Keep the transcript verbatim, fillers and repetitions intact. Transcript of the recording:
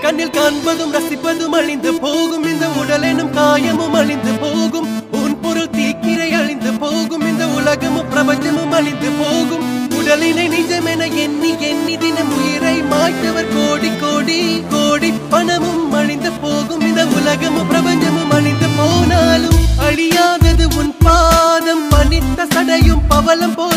கண்ணில் காண்பதும் ரசிப்பதும் அழிந்து போகும் இந்த உடலெனும் காயமும் அழிந்து போகும் உன் பொருள் தீக்கிரை அழிந்து போகும் இந்த உலகமும் பிரபஞ்சமும் அழிந்து போகும் உடலினை நிஜமென எண்ணி எண்ணி தினம் உயிரை மாய்த்தவர் கோடி கோடி கோடி பணமும் அழிந்து போகும் இந்த உலகமும் பிரபஞ்சமும் அழிந்து போனாலும் அழியாதது உன் பாதம் பணித்த சடையும் பவளம் போல்